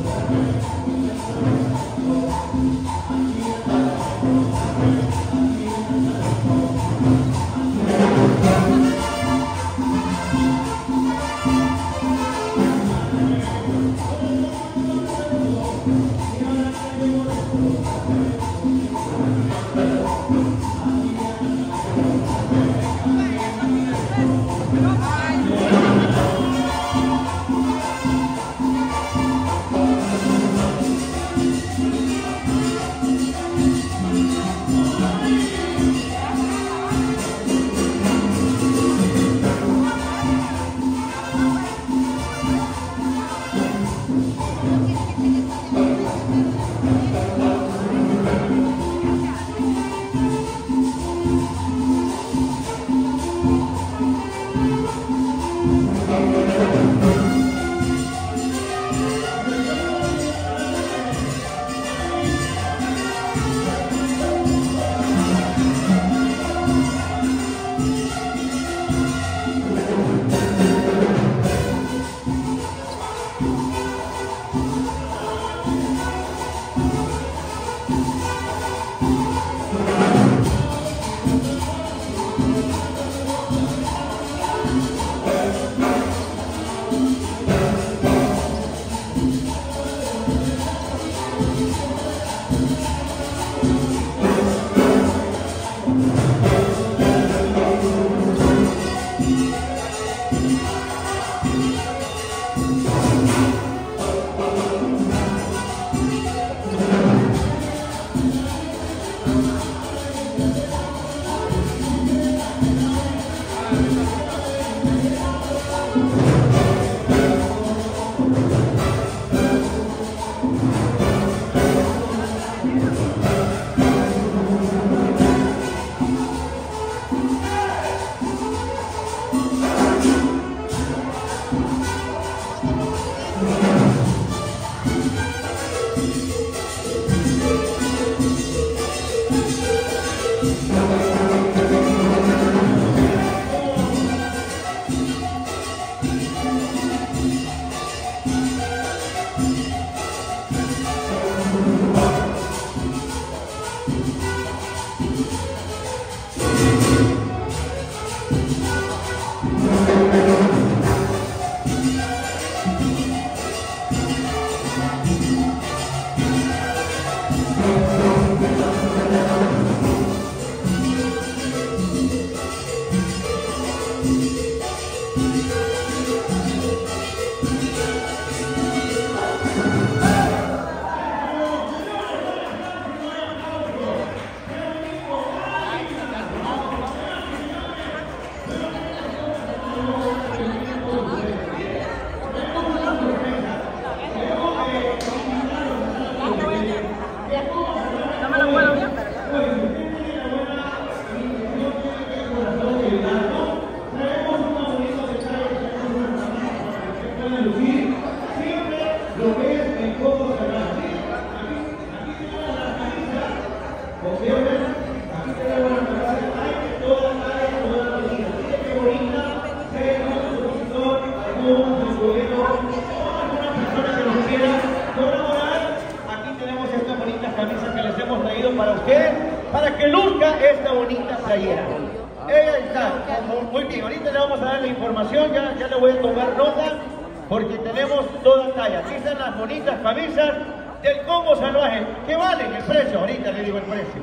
Para usted, para que luzca esta bonita playera. Ella está, muy bien, ahorita le vamos a dar la información, ya le voy a tomar nota, porque tenemos toda talla. Aquí están las bonitas camisas del Combo Salvaje. ¿Qué valen el precio? Ahorita le digo el precio.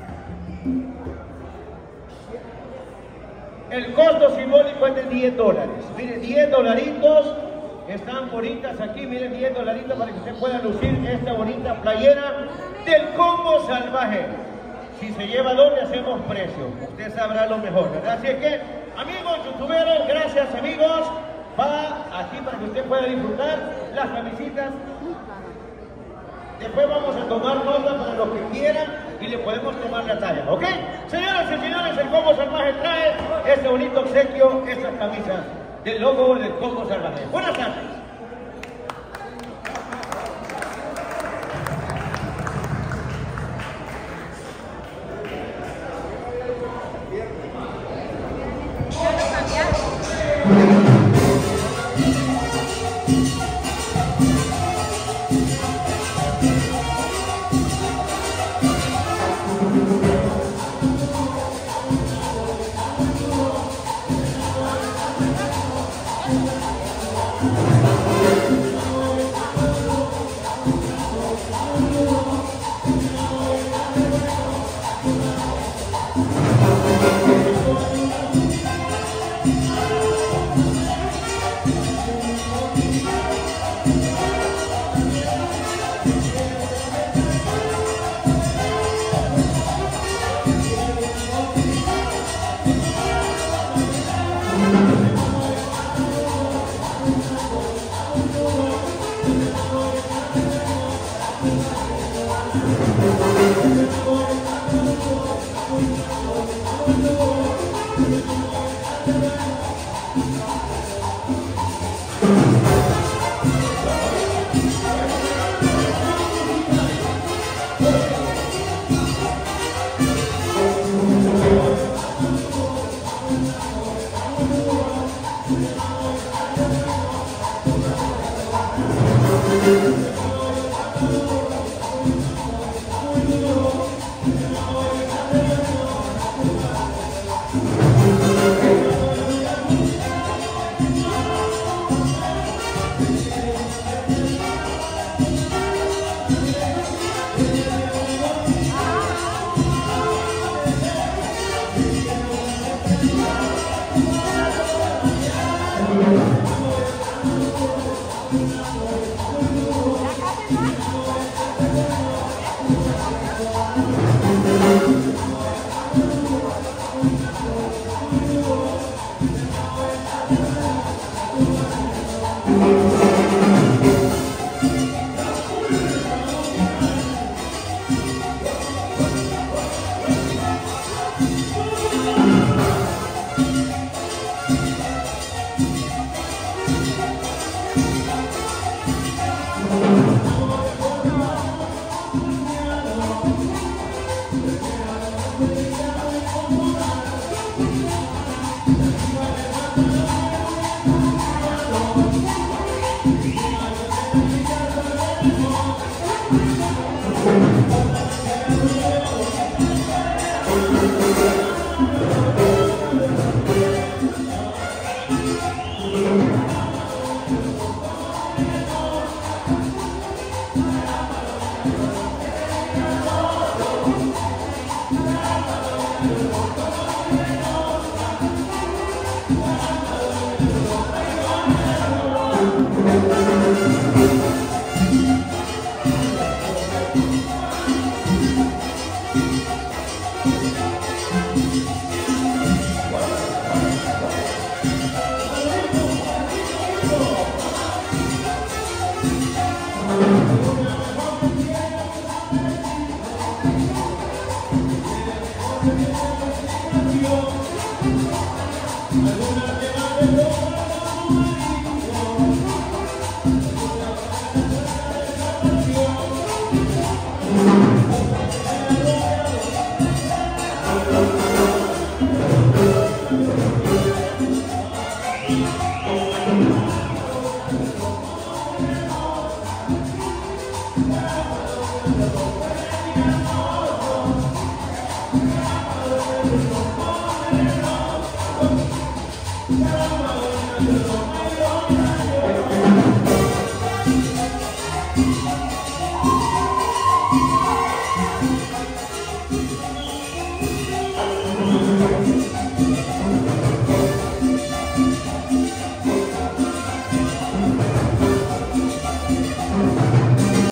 El costo simbólico es de $10. Miren, $10. Están bonitas aquí, miren, $10 para que usted pueda lucir esta bonita playera del Combo Salvaje. Si se lleva doble, hacemos precio. Usted sabrá lo mejor, ¿verdad? Así es que, amigos youtuberos, gracias amigos. Va aquí para que usted pueda disfrutar las camisitas. Después vamos a tomar nota para los que quieran y le podemos tomar la talla, ¿ok? Señoras y señores, el Combo Salvaje trae este bonito obsequio, estas camisas del logo del Combo Salvaje. Buenas tardes.